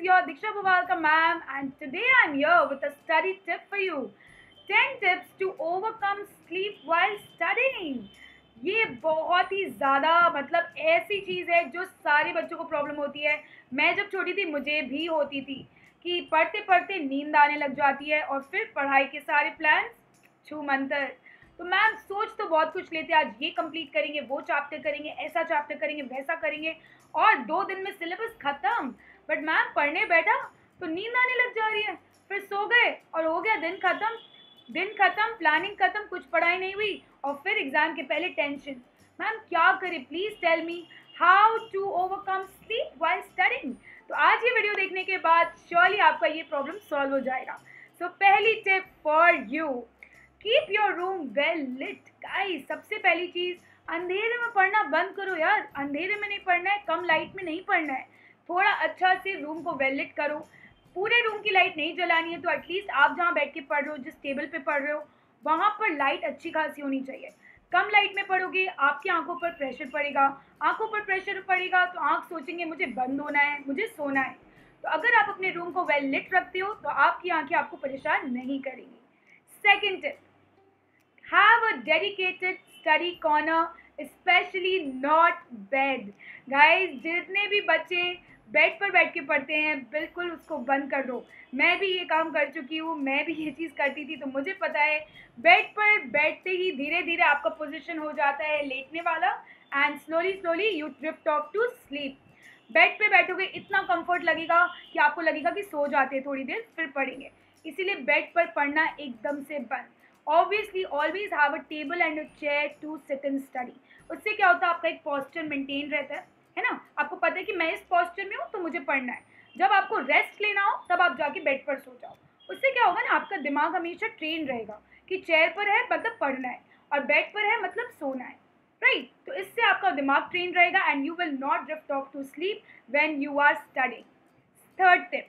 your Diksha Bhavalka ma'am, and today I'm here with a study tip for you. 10 tips to overcome sleep while studying. ये बहुत ही ज़्यादा मतलब ऐसी चीज़ है जो सारे बच्चों को प्रॉब्लम होती है। मैं जब छोटी थी मुझे भी होती थी कि पढ़ते पढ़ते नींद आने लग जाती है और फिर पढ़ाई के सारे प्लान छू मंतर। तो मैम सोच तो बहुत कुछ लेते हैं, आज ये कंप्लीट करेंगे, वो चैप्टर करेंगे, ऐसा चैप्टर करेंगे, वैसा करेंगे और 2 दिन में सिलेबस खत्म। बट मैम पढ़ने बैठा तो नींद आने लग जा रही है, फिर सो गए और हो गया दिन खत्म। दिन खत्म, प्लानिंग खत्म, कुछ पढ़ाई नहीं हुई और फिर एग्जाम के पहले टेंशन। मैम क्या करें, please tell me how to overcome sleep while studying. तो आज ये वीडियो देखने के बाद श्योरली आपका ये प्रॉब्लम सॉल्व हो जाएगा। सो पहली tip for you, keep your room well lit. Guys सबसे पहली चीज, अंधेरे में पढ़ना बंद करो यार। अंधेरे में नहीं पढ़ना है, कम लाइट में नहीं पढ़ना है। थोड़ा अच्छा से रूम को वेल लिट करो। पूरे रूम की लाइट नहीं जलानी है तो एटलीस्ट आप जहाँ बैठ के पढ़ रहे हो, जिस टेबल पे पढ़ रहे हो, वहाँ पर लाइट अच्छी खासी होनी चाहिए। कम लाइट में पढ़ोगे आपकी आंखों पर प्रेशर पड़ेगा। आंखों पर प्रेशर पड़ेगा तो आंख सोचेंगे मुझे बंद होना है, मुझे सोना है। तो अगर आप अपने रूम को वेल लिट रखते हो तो आपकी आंखें आपको परेशान नहीं करेंगी। Second tip, have a dedicated study corner, specially not bed. Guys जितने भी बच्चे बेड पर बैठ के पढ़ते हैं बिल्कुल उसको बंद कर दो। मैं भी ये काम कर चुकी हूँ, मैं भी ये चीज़ करती थी तो मुझे पता है बेड पर बैठते ही धीरे धीरे आपका पोजीशन हो जाता है लेटने वाला and slowly slowly you drift off to sleep. Bed पे बैठोगे इतना कंफर्ट लगेगा कि आपको लगेगा कि सो जाते हैं, थोड़ी देर फिर पढ़ेंगे। इसीलिए बेड पर पढ़ना एकदम से बंद। Obviously always have a table and a chair to sit in study. उससे क्या होता है, आपका एक पॉस्चर मेंटेन रहता है ना। आपको पता है कि मैं इस पॉस्चर में हूँ तो मुझे पढ़ना है। जब आपको रेस्ट लेना हो तब आप जाके बेड पर सो जाओ। उससे क्या होगा ना, आपका दिमाग हमेशा ट्रेन रहेगा कि चेयर पर है मतलब पढ़ना है और बेड पर है मतलब सोना है, राइट। तो इससे आपका दिमाग ट्रेन रहेगा and you will not drift off to sleep when you are studying. Third tip,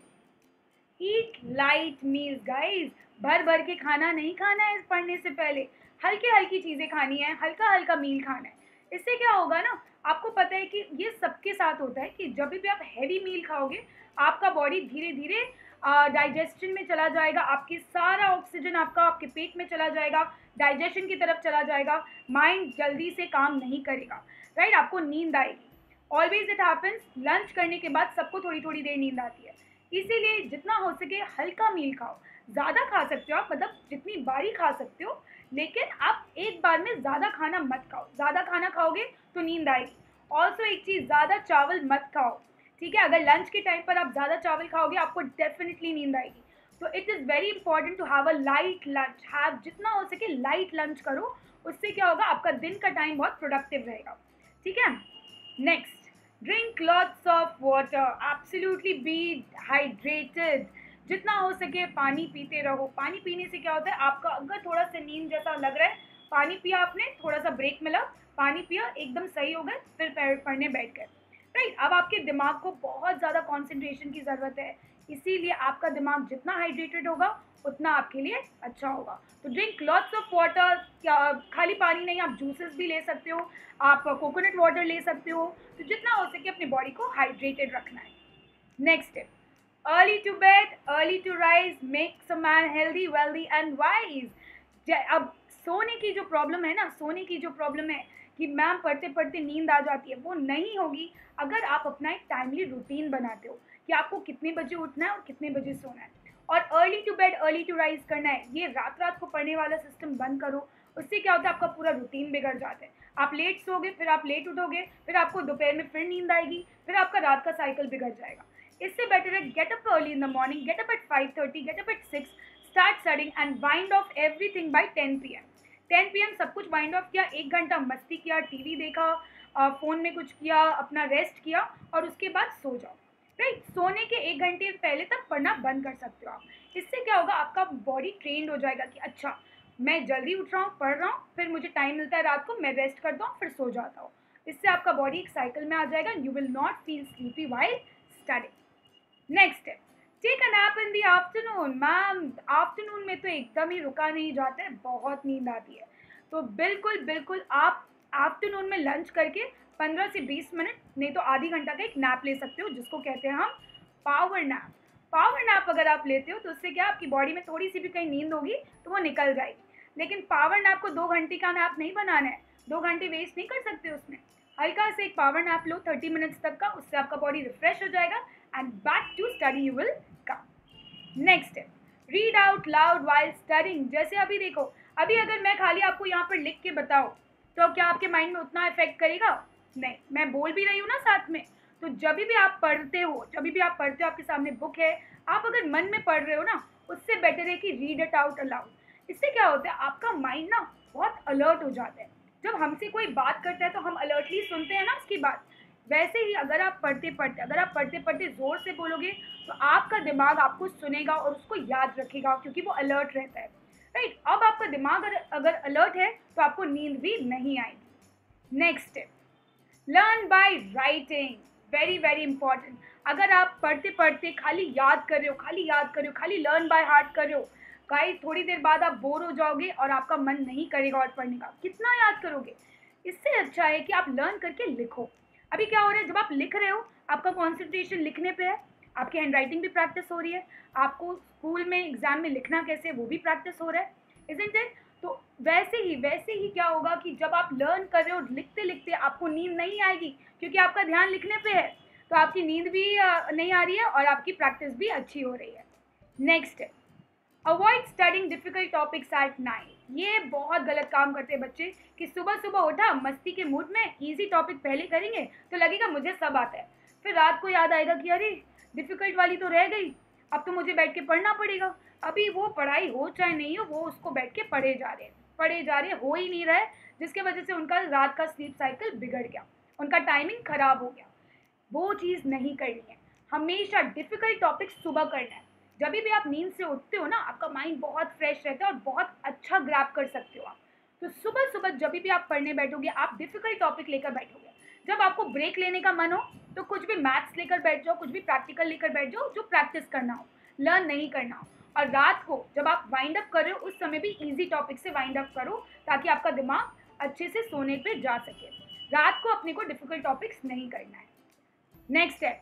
eat light meals. Guys भर भर के खाना नहीं खाना है पढ़ने से पहले, हल्की हल्की चीज़ें खानी है, हल्का हल्का मील खाना है। इससे क्या होगा ना, आपको पता है कि ये सबके साथ होता है कि जब भी आप हैवी मील खाओगे आपका बॉडी धीरे धीरे डाइजेशन में चला जाएगा, आपके सारा ऑक्सीजन आपका आपके पेट में चला जाएगा, डाइजेशन की तरफ चला जाएगा, माइंड जल्दी से काम नहीं करेगा, राइट। आपको नींद आएगी। ऑलवेज इट हैपन्स, लंच करने के बाद सबको थोड़ी थोड़ी देर नींद आती है। इसीलिए जितना हो सके हल्का मील खाओ। ज़्यादा खा सकते हो आप, मतलब जितनी बारी खा सकते हो, लेकिन आप एक बार में ज़्यादा खाना मत खाओ। ज़्यादा खाना खाओगे तो नींद आएगी। ऑल्सो एक चीज़, ज़्यादा चावल मत खाओ, ठीक है। अगर लंच के टाइम पर आप ज़्यादा चावल खाओगे आपको डेफिनेटली नींद आएगी। तो it is very important to have a light lunch. Have जितना हो सके लाइट लंच करो। उससे क्या होगा, आपका दिन का टाइम बहुत प्रोडक्टिव रहेगा, ठीक है। Next, drink lots of water, absolutely be hydrated. जितना हो सके पानी पीते रहो। पानी पीने से क्या होता है, आपका अगर थोड़ा सा नींद जैसा लग रहा है, पानी पिया आपने, थोड़ा सा ब्रेक मिला, पानी पिया, एकदम सही हो गए, फिर पढ़ने बैठ गए, राइट। अब आपके दिमाग को बहुत ज़्यादा कॉन्सेंट्रेशन की ज़रूरत है, इसीलिए आपका दिमाग जितना हाइड्रेटेड होगा उतना आपके लिए अच्छा होगा। तो ड्रिंक लॉट्स ऑफ वाटर। खाली पानी नहीं, आप जूसेस भी ले सकते हो, आप कोकोनट वाटर ले सकते हो। तो जितना हो सके अपनी बॉडी को हाइड्रेटेड रखना है। Next tip, early to bed early to rise makes a man healthy wealthy and wise. अब सोने की जो प्रॉब्लम है ना, सोने की जो प्रॉब्लम है कि मैम पढ़ते पढ़ते नींद आ जाती है, वो नहीं होगी अगर आप अपना एक टाइमली रूटीन बनाते हो कि आपको कितने बजे उठना है और कितने बजे सोना है। और early to bed early to rise करना है, ये रात रात को पढ़ने वाला सिस्टम बंद करो। उससे क्या होता है, आपका पूरा रूटीन बिगड़ जाता है। आप लेट सोगे, फिर आप लेट उठोगे, फिर आपको दोपहर में फिर नींद आएगी, फिर आपका रात का साइकिल बिगड़ जाएगा। इससे बेटर है get up early in the morning, get up at 5:30, get up at 6, start studying and wind off everything by 10 PM। 10 PM सब कुछ वाइंड ऑफ किया, 1 घंटा मस्ती किया, टीवी देखा, फ़ोन में कुछ किया, अपना रेस्ट किया और उसके बाद सो जाओ, राइट। सोने के 1 घंटे पहले तक पढ़ना बंद कर सकते हो आप। इससे क्या होगा, आपका बॉडी ट्रेंड हो जाएगा कि अच्छा मैं जल्दी उठ रहा हूँ, पढ़ रहा हूँ, फिर मुझे टाइम मिलता है रात को, मैं रेस्ट करता हूँ, फिर सो जाता हूँ। इससे आपका बॉडी एक साइकिल में आ जाएगा, you will not feel sleepy while studying. Next है, take a nap in the afternoon. Ma'am afternoon में तो एकदम ही रुका नहीं जाता है, बहुत नींद आती है। तो बिल्कुल बिल्कुल आप आफ्टरनून में लंच करके 15 से 20 मिनट नहीं तो आधी घंटा का एक नैप ले सकते हो, जिसको कहते हैं हम पावर नैप। पावर नैप अगर आप लेते हो तो उससे क्या आपकी बॉडी में थोड़ी सी भी कहीं नींद होगी तो वो निकल जाएगी, लेकिन पावर नैप को 2 घंटे का नैप नहीं बनाना है, 2 घंटे वेस्ट नहीं कर सकते उसमें। हल्का से एक पावर नैप लो 30 मिनट्स तक का, उससे आपका बॉडी रिफ्रेश हो जाएगा and back to study you will come. Next है read out loud while studying. जैसे अभी देखो, अभी अगर मैं खाली आपको यहाँ पर लिख के बताऊँ तो क्या आपके माइंड में उतना इफेक्ट करेगा? नहीं, मैं बोल भी रही हूँ ना साथ में। तो जब भी आप पढ़ते हो, आपके सामने बुक है, आप अगर मन में पढ़ रहे हो ना, उससे बेटर है कि रीड इट आउट अलाउड। इससे क्या होता है, आपका माइंड ना बहुत अलर्ट हो जाता है। जब हमसे कोई बात करता है तो हम अलर्टली सुनते हैं ना उसकी बात। वैसे ही अगर आप पढ़ते पढ़ते ज़ोर से बोलोगे तो आपका दिमाग आपको सुनेगा और उसको याद रखेगा, क्योंकि वो अलर्ट रहता है। राइट, अब आपका दिमाग अगर अलर्ट है तो आपको नींद भी नहीं आएगी। नेक्स्ट है learn by writing. Very very important. अगर आप पढ़ते पढ़ते खाली याद कर रहे हो, खाली लर्न बाय हार्ट कर रहे हो, गाइस थोड़ी देर बाद आप बोर हो जाओगे और आपका मन नहीं करेगा और पढ़ने का, कितना याद करोगे। इससे अच्छा है कि आप लर्न करके लिखो। अभी क्या हो रहा है, जब आप लिख रहे हो आपका कॉन्सेंट्रेशन लिखने पे है, आपकी हैंड राइटिंग भी प्रैक्टिस हो रही है, आपको स्कूल में एग्जाम में लिखना कैसे वो भी प्रैक्टिस हो रहा है, इज़न्ट इट? तो वैसे ही क्या होगा कि जब आप लर्न कर रहे हो, लिखते लिखते आपको नींद नहीं आएगी, क्योंकि आपका ध्यान लिखने पे है, तो आपकी नींद भी नहीं आ रही है और आपकी प्रैक्टिस भी अच्छी हो रही है। नेक्स्ट है avoid studying difficult topics at night. ये बहुत गलत काम करते हैं बच्चे कि सुबह सुबह उठा मस्ती के मूड में, इजी टॉपिक पहले करेंगे तो लगेगा मुझे सब आता है, फिर रात को याद आएगा कि अरे डिफिकल्ट वाली तो रह गई, अब तो मुझे बैठ के पढ़ना पड़ेगा। अभी वो पढ़ाई हो चाहे नहीं हो, वो उसको बैठ के पढ़े जा रहे हो ही नहीं रहे, जिसके वजह से उनका रात का स्लीप साइकिल बिगड़ गया, उनका टाइमिंग खराब हो गया। वो चीज़ नहीं करनी है, हमेशा डिफिकल्ट टॉपिक सुबह करना है। जब भी आप नींद से उठते हो ना, आपका माइंड बहुत फ्रेश रहता है और बहुत अच्छा ग्रैब कर सकते हो आप। तो सुबह सुबह जब भी आप पढ़ने बैठोगे, आप डिफिकल्ट टॉपिक लेकर बैठोगे। जब आपको ब्रेक लेने का मन हो तो कुछ भी मैथ्स लेकर बैठ जाओ, कुछ भी प्रैक्टिकल लेकर बैठ जाओ, जो प्रैक्टिस करना हो, लर्न नहीं करना हो। और रात को जब आप वाइंड अप कर रहे हो, उस समय भी ईजी टॉपिक से वाइंड अप करो, ताकि आपका दिमाग अच्छे से सोने पे जा सके। रात को अपने को डिफिकल्ट टॉपिक्स नहीं करना है। नेक्स्ट है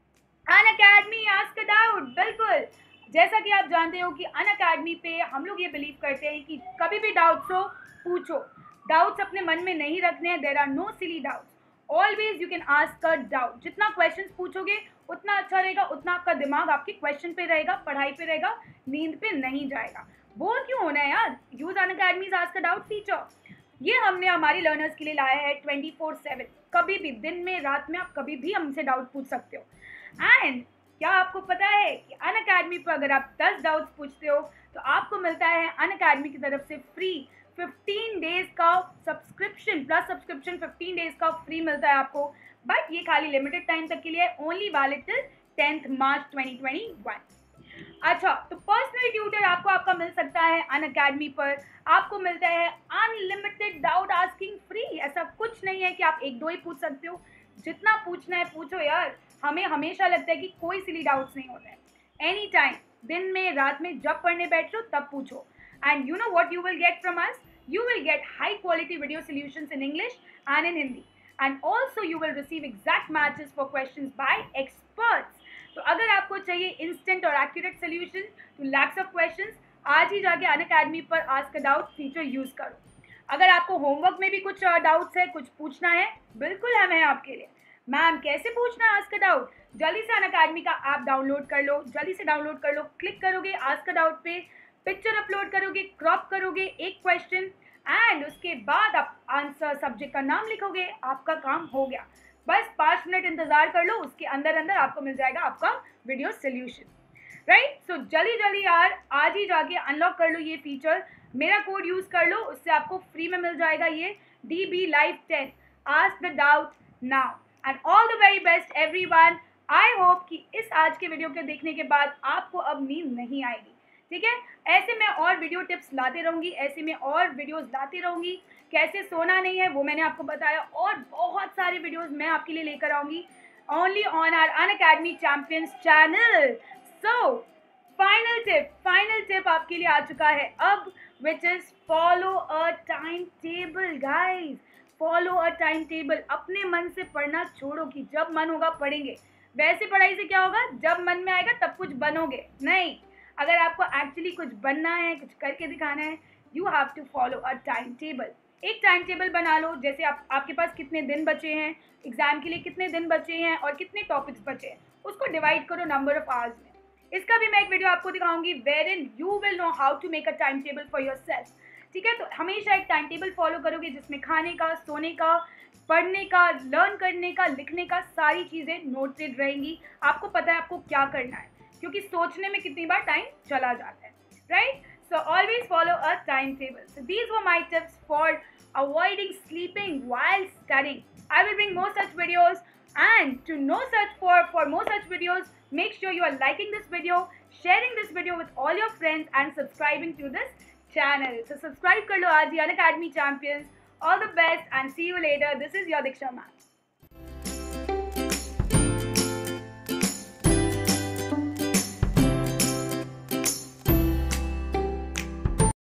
अनअकैडमी आस्क अ डाउट। बिल्कुल, जैसा कि आप जानते हो कि अनअकैडमी पे हम लोग ये बिलीव करते हैं कि कभी भी डाउट्स हो पूछो, डाउट्स अपने मन में नहीं रखने हैं। There are no silly doubts, always you can ask a doubt. जितना क्वेश्चंस पूछोगे उतना अच्छा रहेगा, उतना आपका दिमाग आपके क्वेश्चन पे रहेगा, पढ़ाई पे रहेगा, नींद पे नहीं जाएगा। बोर क्यों होना है यार, use Unacademy's ask a doubt feature. ये हमने हमारी लर्नर्स के लिए लाया है 24/7। कभी भी, दिन में रात में, आप कभी भी हमसे डाउट पूछ सकते हो। एंड क्या आपको पता है कि अनअकैडमी पर अगर आप 10 डाउट्स पूछते हो तो आपको मिलता है अनअकैडमी की तरफ से फ्री 15 डेज का सब्सक्रिप्शन, प्लस सब्सक्रिप्शन 15 डेज का फ्री मिलता है आपको। बट ये खाली लिमिटेड टाइम तक के लिए, ओनली वैलिड टिल 10 मार्च 2021। अच्छा, तो पर्सनल ट्यूटर आपको आपका मिल सकता है अनअकैडमी पर। आपको मिलता है अनलिमिटेड डाउट आस्किंग फ्री। ऐसा कुछ नहीं है कि आप 1-2 ही पूछ सकते हो, जितना पूछना है पूछो यार। हमें हमेशा लगता है कि कोई सिली डाउट्स नहीं होता है। एनी टाइम, दिन में रात में, जब पढ़ने बैठ लो तब पूछो। And you know what you will get from us, you will get high quality video solutions in English and in Hindi, and also you will receive exact matches for questions by experts. तो अगर आपको चाहिए instant और accurate solution to lakhs of questions, आज ही जाके Unacademy पर ask a doubt feature use करो। अगर आपको होमवर्क में भी कुछ डाउट्स है, कुछ पूछना है, बिल्कुल हम हैं आपके लिए। मैम कैसे पूछना है आस्क अ डाउट? जल्दी से अनअकैडमी का ऐप डाउनलोड कर लो, जल्दी से डाउनलोड कर लो। क्लिक करोगे आस्क अ डाउट पे, पिक्चर अपलोड करोगे, क्रॉप करोगे एक क्वेश्चन, एंड उसके बाद आप आंसर, सब्जेक्ट का नाम लिखोगे, आपका काम हो गया। बस 5 मिनट इंतजार कर लो, उसके अंदर अंदर आपको मिल जाएगा आपका वीडियो सोल्यूशन। राइट, सो जल्दी जल्दी यार आज ही जाके अनलॉक कर लो ये फीचर। मेरा कोड यूज कर लो, उससे आपको फ्री में मिल जाएगा ये DB Live 10 ask the doubt now. And all the very best everyone. I hope कि इस आज के वीडियो के देखने के बाद आपको अब नींद नहीं आएगी। ठीक है, ऐसे मैं और वीडियो टिप्स लाते रहूँगी, ऐसे मैं और वीडियोस लाती रहूँगी। कैसे सोना नहीं है वो मैंने आपको बताया, और बहुत सारे वीडियोस मैं आपके लिए लेकर आऊँगी only on our Unacademy champions channel. So final tip आपके लिए आ चुका है अब, which is follow a time table. Guys, follow a time table. अपने मन से पढ़ना छोड़ो कि जब मन होगा पढ़ेंगे। वैसे पढ़ाई से क्या होगा, जब मन में आएगा तब कुछ बनोगे नहीं। अगर आपको एक्चुअली कुछ बनना है, कुछ करके दिखाना है, you have to follow a time table. एक टाइम टेबल बना लो, जैसे आपके पास कितने दिन बचे हैं, एग्जाम के लिए कितने दिन बचे हैं और कितने टॉपिक्स बचे हैं, उसको डिवाइड करो नंबर ऑफ आवर्स में। इसका भी मैं एक वीडियो आपको दिखाऊंगी where in you will know how to make a time table for yourself. ठीक है, तो हमेशा एक टाइम टेबल फॉलो करोगे जिसमें खाने का, सोने का, पढ़ने का, लर्न करने का, लिखने का, सारी चीज़ें नोटेड रहेंगी। आपको पता है आपको क्या करना है, क्योंकि सोचने में कितनी बार टाइम चला जाता है, right? So always follow a timetable. So these were my tips for avoiding sleeping while studying. I will bring more such videos, and to know for more such videos, make sure you are liking this video, sharing this video with all your friends, and subscribing to this channel. So subscribe kar lo aaj hi, Unacademy Champions. All the best and see you later. This is your Diksha Ma'am.